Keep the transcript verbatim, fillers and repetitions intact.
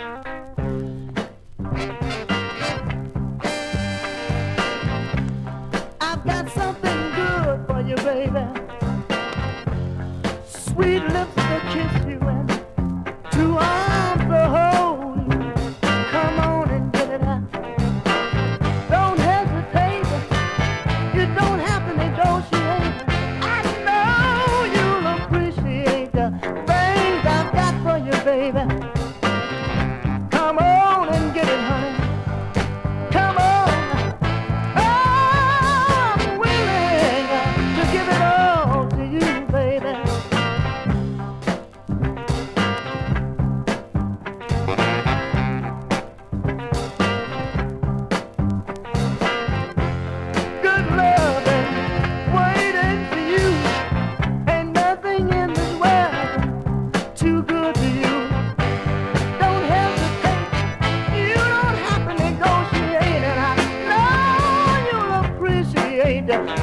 I've got something good for you, baby. Sweet lips to kiss you and two arms to hold you. Come on and get it out. Don't hesitate. You don't have to negotiate. I know you'll appreciate the things I've got for you, baby. Come on and get it, honey. Come on. I'm willing to give it all to you, baby. Good loving waiting for you. Ain't nothing in this world too good for you. Don't hesitate. You don't have to negotiate, and I know you'll appreciate the